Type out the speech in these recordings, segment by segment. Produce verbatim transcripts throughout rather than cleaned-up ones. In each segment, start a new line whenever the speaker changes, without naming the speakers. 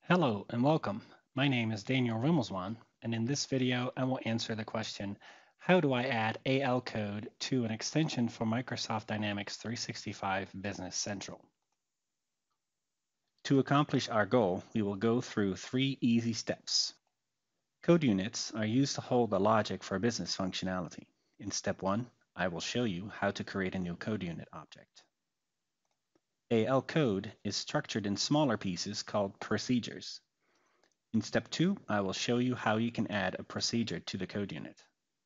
Hello and welcome. My name is Daniel Rummelswan, and in this video I will answer the question, how do I add A L code to an extension for Microsoft Dynamics three sixty-five Business Central? To accomplish our goal, we will go through three easy steps. Code units are used to hold the logic for business functionality. In step one, I will show you how to create a new code unit object. A L code is structured in smaller pieces called procedures. In step two, I will show you how you can add a procedure to the code unit.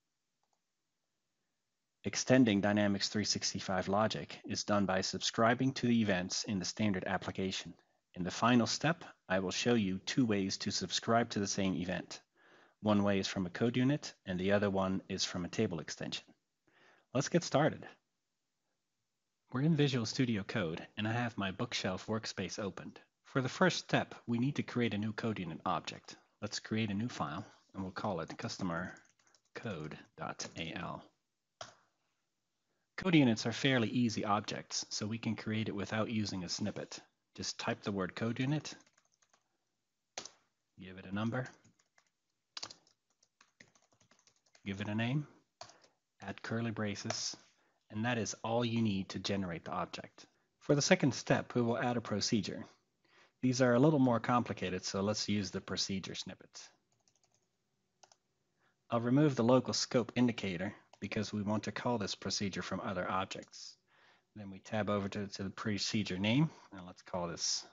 Extending Dynamics three sixty-five logic is done by subscribing to the events in the standard application. In the final step, I will show you two ways to subscribe to the same event. One way is from a code unit, and the other one is from a table extension. Let's get started. We're in Visual Studio Code, and I have my bookshelf workspace opened. For the first step, we need to create a new code unit object. Let's create a new file, and we'll call it customer code.al. Code units are fairly easy objects, so we can create it without using a snippet. Just type the word code unit, give it a number, give it a name, add curly braces, and that is all you need to generate the object. For the second step, we will add a procedure. These are a little more complicated, so let's use the procedure snippet. I'll remove the local scope indicator because we want to call this procedure from other objects. Then we tab over to, to the procedure name, and let's call this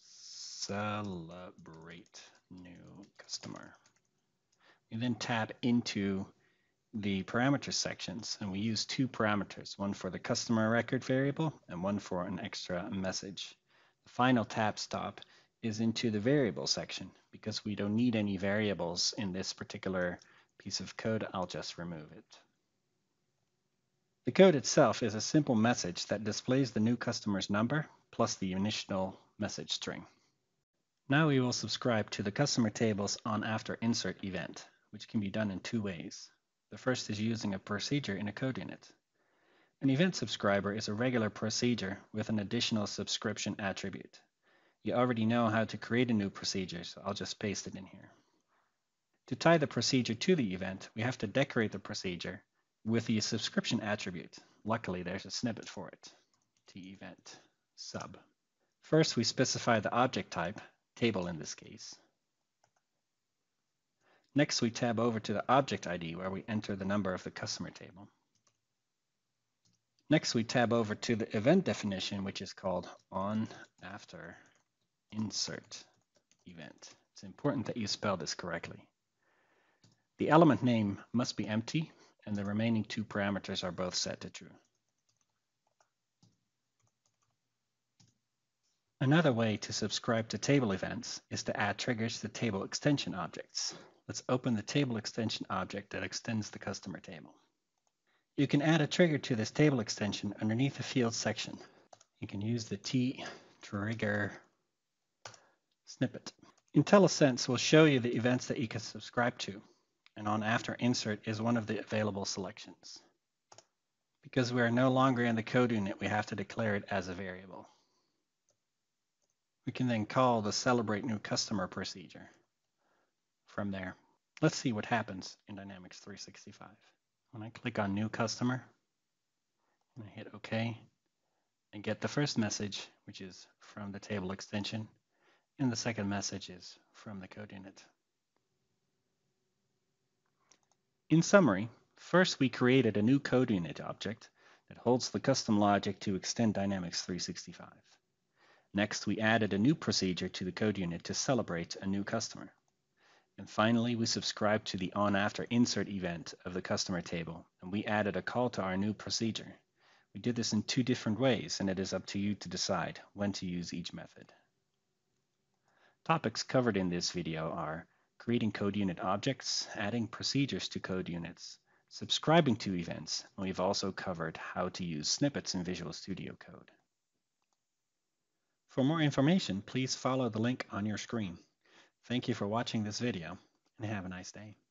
Celebrate New Customer. We then tab into the parameters sections, and we use two parameters, one for the customer record variable and one for an extra message. The final tab stop is into the variable section. Because we don't need any variables in this particular piece of code, I'll just remove it. The code itself is a simple message that displays the new customer's number plus the initial message string. Now we will subscribe to the customer table's on-after-insert event, which can be done in two ways. The first is using a procedure in a code unit. An event subscriber is a regular procedure with an additional subscription attribute. You already know how to create a new procedure, so I'll just paste it in here. To tie the procedure to the event, we have to decorate the procedure with the subscription attribute. Luckily, there's a snippet for it, t-event sub. First, we specify the object type, table in this case. Next, we tab over to the object I D where we enter the number of the customer table. Next, we tab over to the event definition, which is called on after insert event. It's important that you spell this correctly. The element name must be empty, and the remaining two parameters are both set to true. Another way to subscribe to table events is to add triggers to table extension objects. Let's open the table extension object that extends the customer table. You can add a trigger to this table extension underneath the field section. You can use the t-trigger snippet. IntelliSense will show you the events that you can subscribe to, and on after insert is one of the available selections. Because we are no longer in the code unit, we have to declare it as a variable. We can then call the celebrate new customer procedure from there. Let's see what happens in Dynamics three sixty-five. When I click on new customer and I hit OK, I get the first message, which is from the table extension, and the second message is from the code unit. In summary, first we created a new code unit object that holds the custom logic to extend Dynamics three sixty-five. Next, we added a new procedure to the code unit to celebrate a new customer. And finally, we subscribed to the on-after-insert event of the customer table, and we added a call to our new procedure. We did this in two different ways, and it is up to you to decide when to use each method. Topics covered in this video are creating code unit objects, adding procedures to code units, subscribing to events, and we've also covered how to use snippets in Visual Studio Code. For more information, please follow the link on your screen. Thank you for watching this video, and have a nice day.